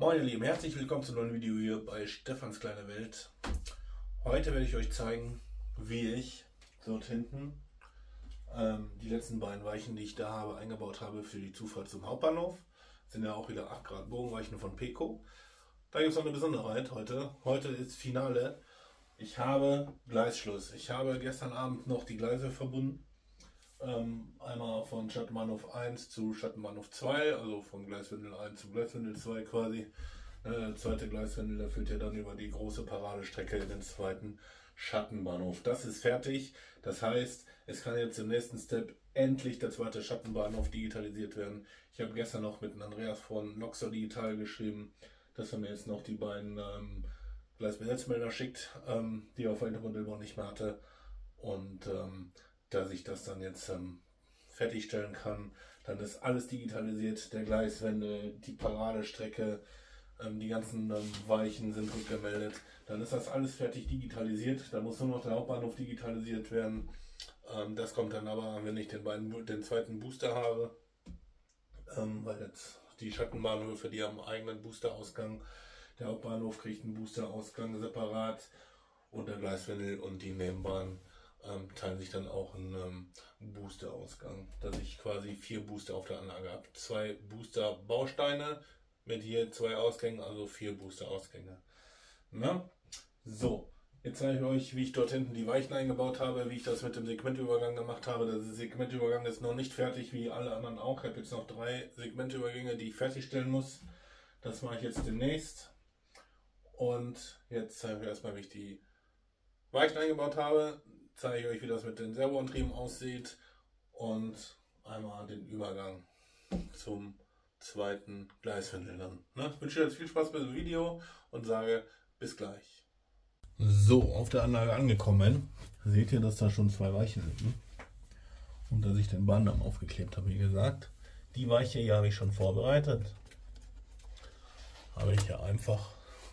Moin ihr Lieben, herzlich willkommen zu einem neuen Video hier bei Stefans kleine Welt. Heute werde ich euch zeigen, wie ich dort hinten die letzten beiden Weichen, die ich da habe, eingebaut habe für die Zufahrt zum Hauptbahnhof. Das sind ja auch wieder 8 Grad Bogenweichen von Peco. Da gibt es noch eine Besonderheit heute. Heute ist Finale. Ich habe Gleisschluss. Ich habe gestern Abend noch die Gleise verbunden. Einmal von Schattenbahnhof 1 zu Schattenbahnhof 2, also von Gleiswindel 1 zu Gleiswindel 2 quasi. Der zweite Gleiswindel, der führt ja dann über die große Paradestrecke in den zweiten Schattenbahnhof. Das ist fertig. Das heißt, es kann jetzt im nächsten Step endlich der zweite Schattenbahnhof digitalisiert werden. Ich habe gestern noch mit Andreas von Noxer Digital geschrieben, dass er mir jetzt noch die beiden Gleisbesetzmelder schickt, die er auf der Intermodellbau nicht mehr hatte. Und dass ich das dann jetzt fertigstellen kann. Dann ist alles digitalisiert, der Gleiswende, die Paradestrecke, die ganzen Weichen sind rückgemeldet. Dann ist das alles fertig digitalisiert. Da muss nur noch der Hauptbahnhof digitalisiert werden. Das kommt dann aber, wenn ich den zweiten Booster habe, weil jetzt die Schattenbahnhöfe, die haben einen eigenen Boosterausgang. Der Hauptbahnhof kriegt einen Boosterausgang separat und der Gleiswindel und die Nebenbahn teilen sich dann auch einen Boosterausgang, dass ich quasi 4 Booster auf der Anlage habe. 2 Booster-Bausteine mit je 2 Ausgängen, also 4 Booster-Ausgänge. Na? So, jetzt zeige ich euch, wie ich dort hinten die Weichen eingebaut habe, wie ich das mit dem Segmentübergang gemacht habe. Der Segmentübergang ist noch nicht fertig, wie alle anderen auch. Ich habe jetzt noch 3 Segmentübergänge, die ich fertigstellen muss. Das mache ich jetzt demnächst. Und jetzt zeigen wir erstmal, wie ich die Weichen eingebaut habe. Zeige ich euch, wie das mit den Servoantrieben aussieht und einmal den Übergang zum zweiten Gleiswindel dann. Ich wünsche euch jetzt viel Spaß bei dem Video und sage bis gleich. So, auf der Anlage angekommen, seht ihr, dass da schon 2 Weichen liegen und dass ich den Bahndamm aufgeklebt habe, wie gesagt. Die Weiche hier habe ich schon vorbereitet. Habe ich ja einfach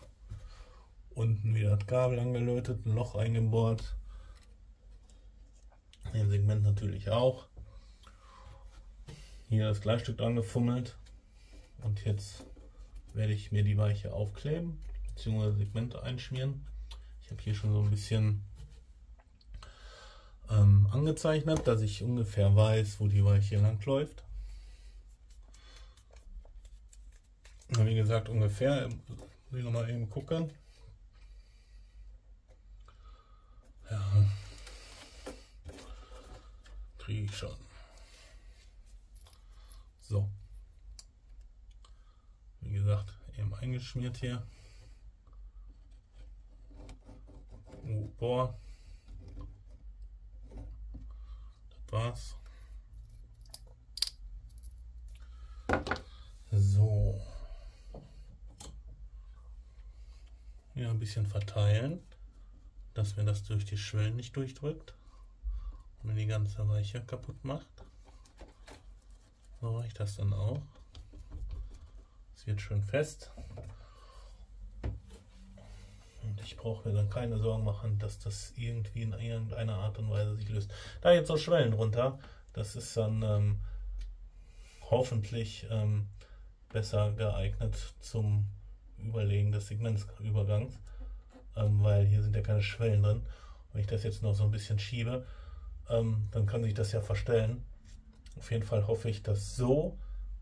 unten wieder das Kabel angelötet, ein Loch eingebohrt. Im Segment natürlich auch. Hier das Gleisstück dran gefummelt. Und jetzt werde ich mir die Weiche aufkleben, bzw. Segmente einschmieren. Ich habe hier schon so ein bisschen angezeichnet, dass ich ungefähr weiß, wo die Weiche lang läuft. Wie gesagt, ungefähr. Muss ich nochmal eben gucken. Ja. Kriege ich schon. So. Wie gesagt, eben eingeschmiert hier. Boah. Das war's. So. Hier ein bisschen verteilen, dass mir das durch die Schwellen nicht durchdrückt und mir die ganze Weiche kaputt macht. So mache ich das dann auch. Es wird schön fest. Und ich brauche mir dann keine Sorgen machen, dass das irgendwie in irgendeiner Art und Weise sich löst. Da jetzt so Schwellen drunter, das ist dann hoffentlich besser geeignet zum Überlegen des Segmentsübergangs, weil hier sind ja keine Schwellen drin. Wenn ich das jetzt noch so ein bisschen schiebe, dann kann sich das ja verstellen. Auf jeden Fall hoffe ich, dass so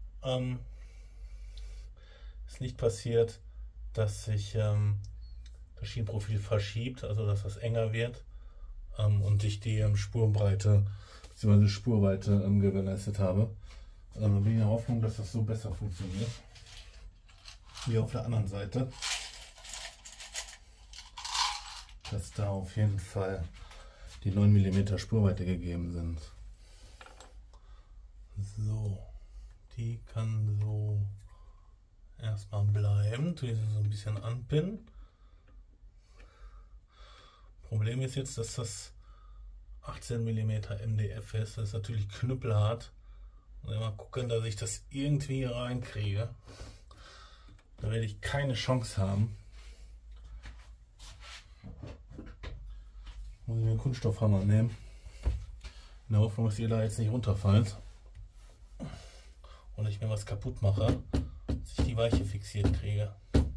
es nicht passiert, dass sich das Schienenprofil verschiebt, also dass das enger wird und ich die Spurbreite bzw. Spurweite gewährleistet habe. Bin ich in der Hoffnung, dass das so besser funktioniert. Wie auf der anderen Seite. Dass da auf jeden Fall die 9 mm Spurweite gegeben sind. So, die kann so erstmal bleiben. Tue ich so ein bisschen anpinnen. Problem ist jetzt, dass das 18 mm MDF ist. Das ist natürlich knüppelhart. Und mal gucken, dass ich das irgendwie reinkriege. Da werde ich keine Chance haben. Muss ich mir einen Kunststoffhammer nehmen. In der Hoffnung, dass ihr da jetzt nicht runterfallt und ich mir was kaputt mache, dass ich die Weiche fixiert kriege.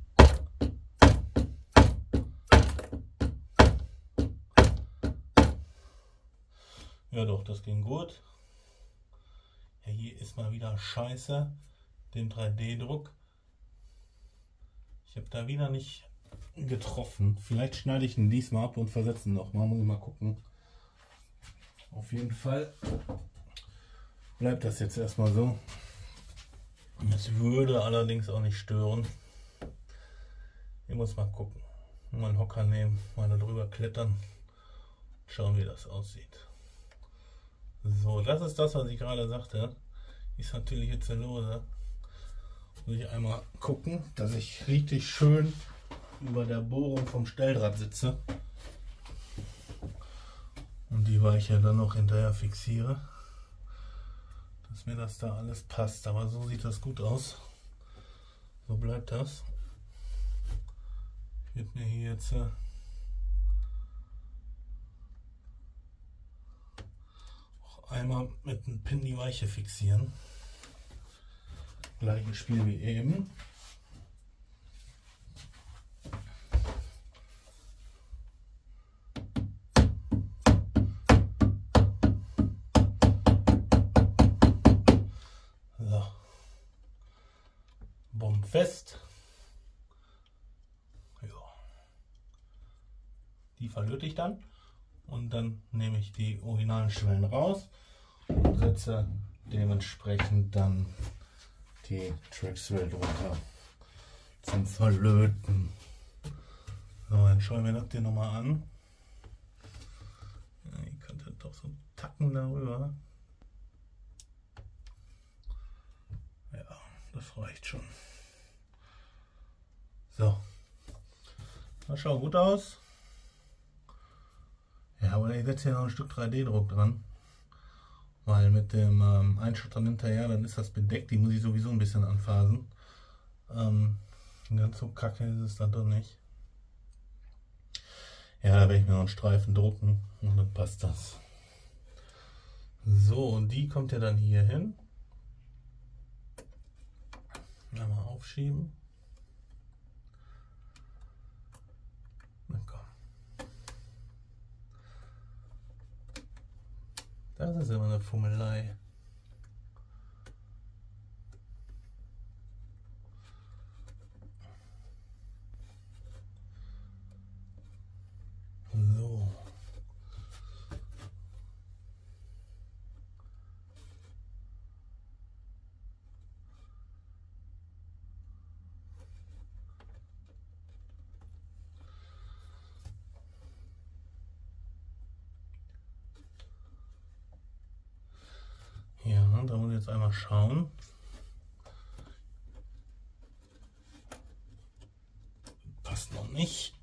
Ja doch, das ging gut. Ja, hier ist mal wieder scheiße, den 3D-Druck. Ich habe da wieder nicht getroffen. Vielleicht schneide ich ihn diesmal ab und versetze ihn nochmal. Muss ich mal gucken. Auf jeden Fall bleibt das jetzt erstmal so. Es würde allerdings auch nicht stören. Ich muss mal gucken. Mal einen Hocker nehmen, mal da drüber klettern. Schauen, wie das aussieht. So, das ist das, was ich gerade sagte. Ist natürlich jetzt lose. Muss ich einmal gucken, dass ich richtig schön über der Bohrung vom Stelldraht sitze und die Weiche dann noch hinterher fixiere, dass mir das da alles passt. Aber so sieht das gut aus. So bleibt das. Ich werde mir hier jetzt auch einmal mit einem Pin die Weiche fixieren. Gleiches Spiel wie eben. So. Bumm fest. Ja. Die verlöte ich dann und dann nehme ich die originalen Schwellen raus und setze dementsprechend dann die Traxwell drunter zum Verlöten. So, dann schauen wir das dir nochmal an. Ja, ihr könnt doch so tacken darüber. Ja, das reicht schon. So, das schaut gut aus. Ja, aber ich setze hier noch ein Stück 3D-Druck dran. Weil mit dem Einschottern hinterher, dann ist das bedeckt, die muss ich sowieso ein bisschen anfasen. Ganz so kacke ist es dann doch nicht. Ja, da werde ich mir noch einen Streifen drucken und dann passt das. So, und die kommt ja dann hier hin. Einmal aufschieben. Na komm. Das ist immer eine Fummelei. So. Ja, da muss ich jetzt einmal schauen. Passt noch nicht.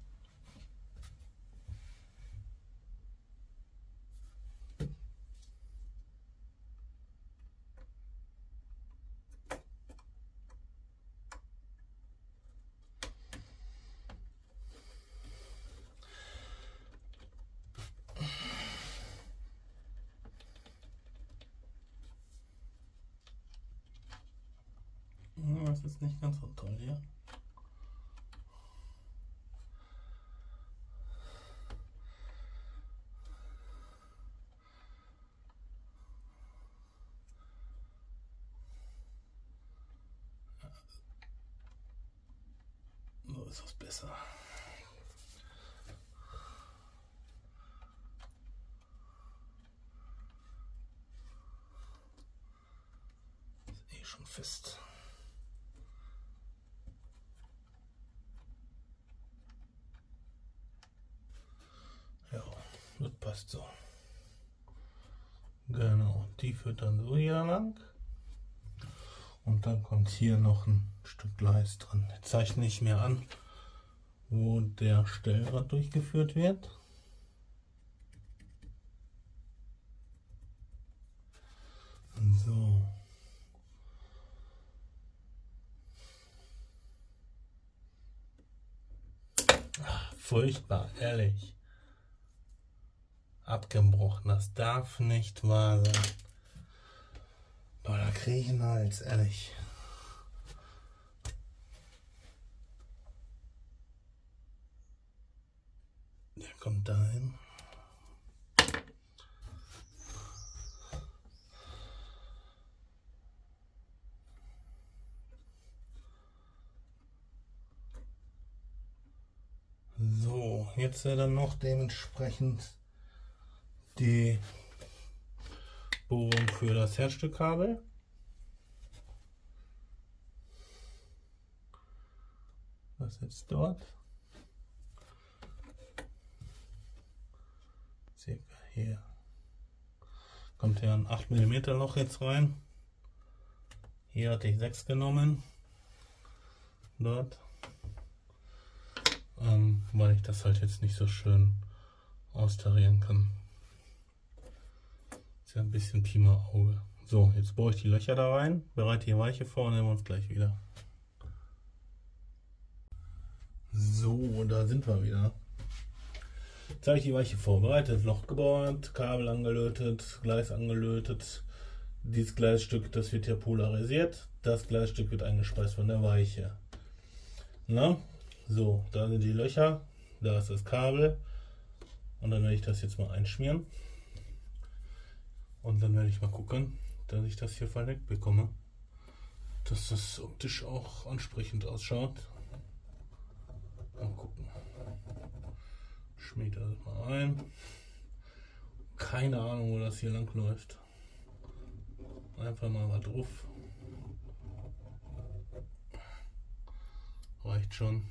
Das ist nicht ganz so toll hier. So ist das besser. Ist eh schon fest. Ja, das passt so. Genau, die führt dann so hier lang. Und dann kommt hier noch ein Stück Gleis dran. Jetzt zeichne ich mir an, wo der Stellrad durchgeführt wird. So. Ach, furchtbar, ehrlich. Abgebrochen, das darf nicht wahr sein. Boah, da kriege ich einen Hals, ehrlich. Der kommt dahin. So, jetzt dann noch dementsprechend die Bohrung für das Herzstückkabel. Was jetzt dort? Circa hier. Kommt ja ein 8 mm Loch jetzt rein. Hier hatte ich 6 genommen. Dort. Weil ich das halt jetzt nicht so schön austarieren kann. Ist ja ein bisschen Pi mal Auge. So, jetzt bohre ich die Löcher da rein, bereite die Weiche vor und sehen wir uns gleich wieder. So, da sind wir wieder. Jetzt habe ich die Weiche vorbereitet, Loch gebohrt, Kabel angelötet, Gleis angelötet. Dieses Gleisstück, das wird hier polarisiert. Das Gleisstück wird eingespeist von der Weiche. Na? So, da sind die Löcher, da ist das Kabel und dann werde ich das jetzt mal einschmieren und dann werde ich mal gucken, dass ich das hier verdeckt bekomme, dass das optisch auch ansprechend ausschaut. Mal gucken. Schmiert das mal ein. Keine Ahnung, wo das hier lang läuft. Einfach mal was drauf. Reicht schon.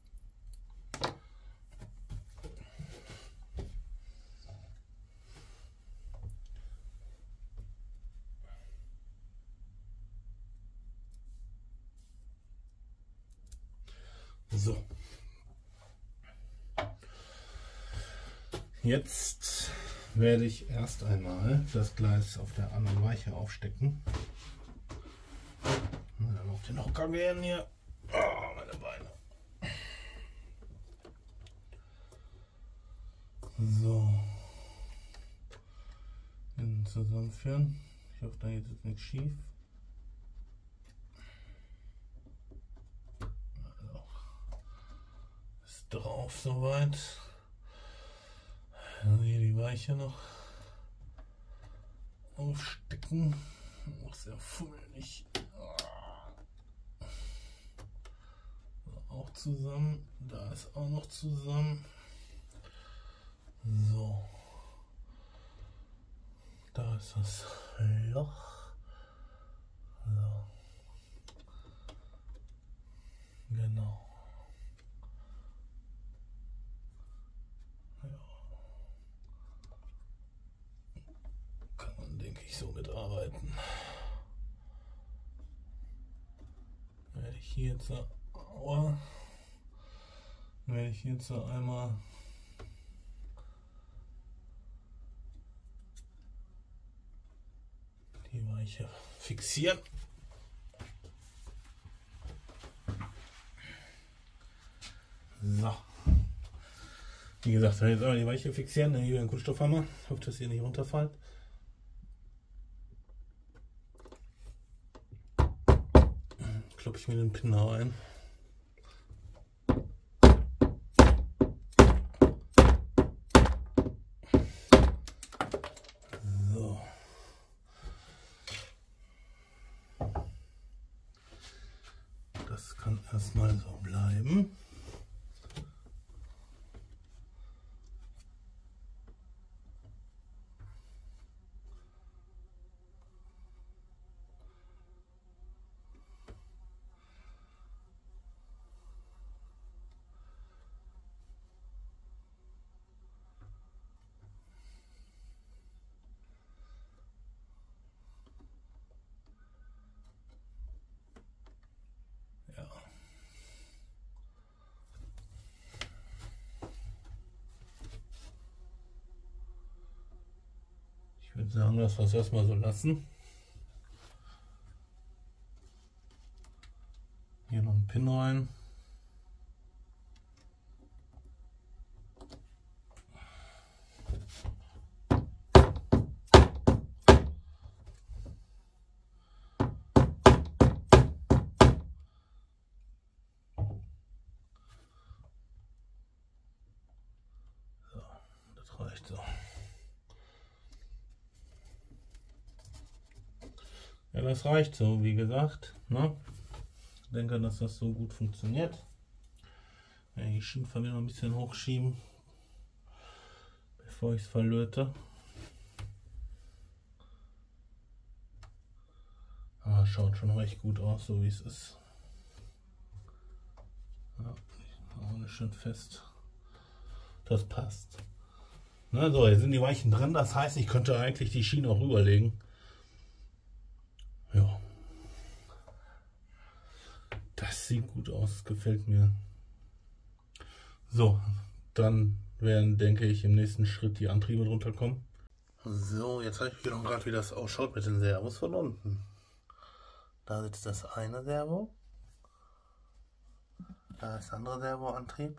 So. Jetzt werde ich erst einmal das Gleis auf der anderen Weiche aufstecken. Dann auf den Hocker gehen hier. Oh, meine Beine. So. Den zusammenführen. Ich hoffe, da geht jetzt nichts schief. Ist drauf soweit. Also hier die Weiche noch aufstecken. Auch sehr fummelig. Auch zusammen. Da ist auch noch zusammen. So. Da ist das Loch. So. Genau. Ja. Kann man, denke ich, so mitarbeiten. Werde ich hier jetzt so einmal die Weiche fixieren. So. Wie gesagt, wenn jetzt auch die Weiche fixieren, dann hier einen Kunststoffhammer. Ich hoffe, dass ihr nicht runterfällt. Kloppe ich mir den Pin da rein. So. Das kann erstmal so bleiben. Ich würde sagen, dass wir es erstmal so lassen. Hier noch einen Pin rein. reicht so. Ja, das reicht so, wie gesagt. Ne? Ich denke, dass das so gut funktioniert. Ja, die Schienenverbindung ein bisschen hochschieben, bevor ich es verlöte. Aber schaut schon recht gut aus, so wie es ist. Ja, auch schön fest. Das passt. Na, so, jetzt sind die Weichen drin. Das heißt, ich könnte eigentlich die Schiene auch rüberlegen. Ja. Das sieht gut aus, gefällt mir. So, dann werden, denke ich, im nächsten Schritt die Antriebe drunter kommen. So, jetzt habe ich noch gerade, wie das ausschaut mit den Servos von unten. Da sitzt das eine Servo. Da ist der andere Servoantrieb.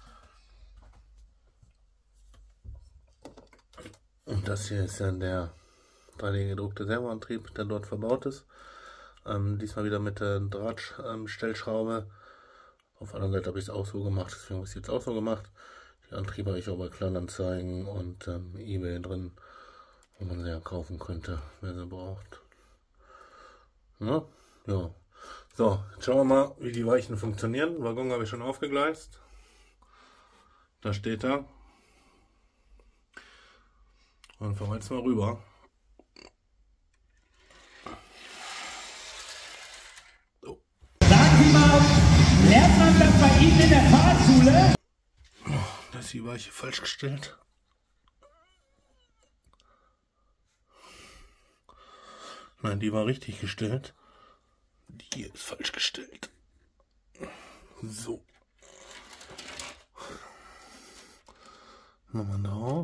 Und das hier ist ja der 3D gedruckte Servoantrieb, der dort verbaut ist. Diesmal wieder mit der Drahtstellschraube. Auf der anderen Seite habe ich es auch so gemacht, deswegen habe ich es jetzt auch so gemacht. Die Antriebe habe ich auch bei Kleinanzeigen und eBay drin, wo man sie ja kaufen könnte, wer sie braucht. Ja, ja. So, jetzt schauen wir mal, wie die Weichen funktionieren. Den Waggon habe ich schon aufgegleist. Da steht er. Und fahren wir jetzt mal rüber. So. Sagen Sie mal, lernt man das bei Ihnen in der Fahrschule? Da ist die Weiche falsch gestellt. Nein, die war richtig gestellt. Die hier ist falsch gestellt. So. Nochmal drauf.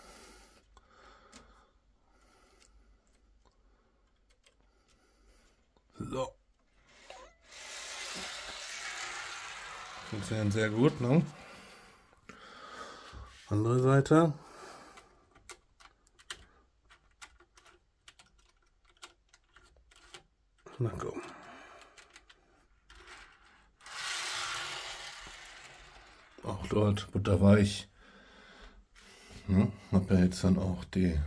So. Funktioniert sehr gut, ne? Andere Seite. Na komm. Auch dort butterweich. Ne? Hab ja jetzt dann auch die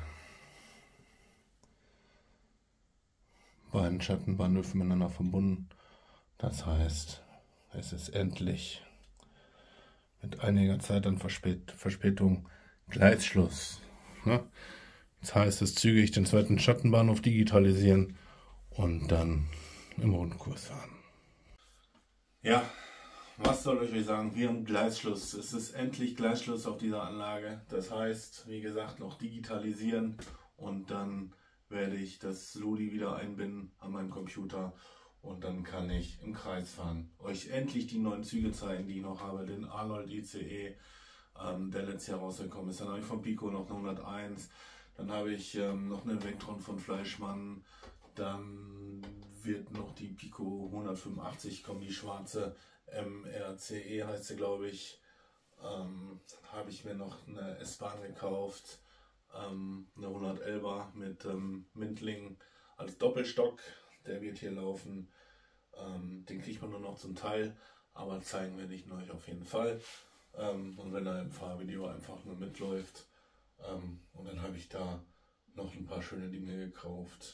beiden Schattenbahnhöfe miteinander verbunden. Das heißt, es ist endlich mit einiger Zeit an Verspätung Gleisschluss. Ne? Das heißt, es zügig den zweiten Schattenbahnhof digitalisieren und dann im Rundkurs fahren. Ja, was soll ich euch sagen? Wir haben Gleisschluss. Es ist endlich Gleisschluss auf dieser Anlage. Das heißt, wie gesagt, noch digitalisieren und dann werde ich das Ludi wieder einbinden an meinem Computer und dann kann ich im Kreis fahren. Euch endlich die neuen Züge zeigen, die ich noch habe. Den Arnold ICE, der letztes Jahr rausgekommen ist. Dann habe ich von Pico noch eine 101. Dann habe ich noch eine Vectron von Fleischmann. Dann wird noch die Pico 185 kommen, die schwarze MRCE heißt sie, glaube ich. Dann habe ich mir noch eine S-Bahn gekauft. Eine 111er mit Mindling als Doppelstock, der wird hier laufen. Den kriegt man nur noch zum Teil, aber zeigen werde ich euch auf jeden Fall. Und wenn er im Fahrvideo einfach nur mitläuft. Und dann habe ich da noch ein paar schöne Dinge gekauft.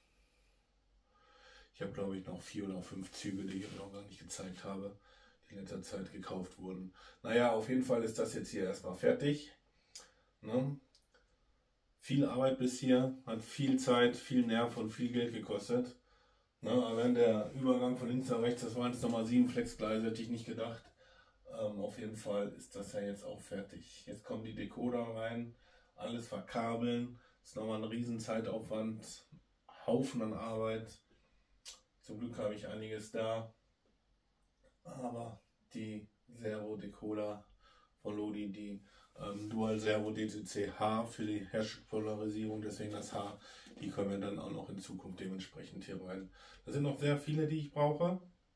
Ich habe, glaube ich, noch 4 oder 5 Züge, die ich euch noch gar nicht gezeigt habe, die in letzter Zeit gekauft wurden. Naja, auf jeden Fall ist das jetzt hier erstmal fertig. Ne? Viel Arbeit bis hier, hat viel Zeit, viel Nerv und viel Geld gekostet. Ne, allein der Übergang von links nach rechts, das waren jetzt nochmal 7 Flexgleise, hätte ich nicht gedacht. Auf jeden Fall ist das ja jetzt auch fertig. Jetzt kommen die Decoder rein, alles verkabeln. Das ist nochmal ein riesen Zeitaufwand, Haufen an Arbeit. Zum Glück habe ich einiges da. Aber die Servo-Decoder von Lodi, die Dual Servo DTC H für die Herstellpolarisierung, deswegen das H, die können wir dann auch noch in Zukunft dementsprechend hier rein. Das sind noch sehr viele, die ich brauche,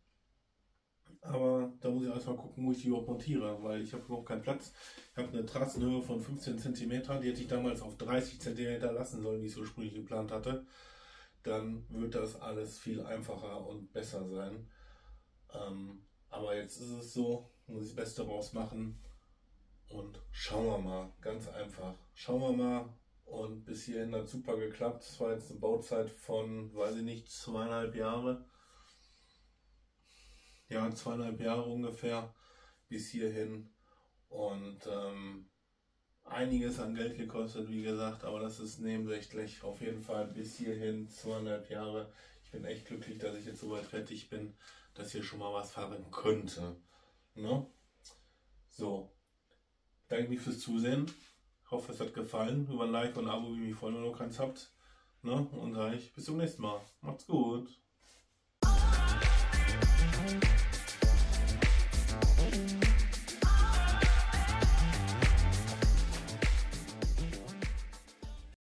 aber da muss ich erstmal gucken, wo ich die überhaupt montiere, weil ich habe überhaupt keinen Platz. Ich habe eine Trassenhöhe von 15 cm, die hätte ich damals auf 30 cm lassen sollen, wie ich es ursprünglich geplant hatte. Dann wird das alles viel einfacher und besser sein. Aber jetzt ist es so, muss ich das Beste draus machen. Und schauen wir mal, ganz einfach. Schauen wir mal. Und bis hierhin hat super geklappt. Es war jetzt eine Bauzeit von, weiß ich nicht, 2,5 Jahre. Ja, 2,5 Jahre ungefähr bis hierhin. Und einiges an Geld gekostet, wie gesagt, aber das ist nebensächlich. Auf jeden Fall bis hierhin 2,5 Jahre. Ich bin echt glücklich, dass ich jetzt soweit fertig bin, dass hier schon mal was fahren könnte. Ne? So, danke mich fürs Zusehen. Ich hoffe, es hat gefallen. Über ein Like und ein Abo, wie mich freuen, wenn ihr noch keins habt. Ne? Und sage ich bis zum nächsten Mal. Macht's gut.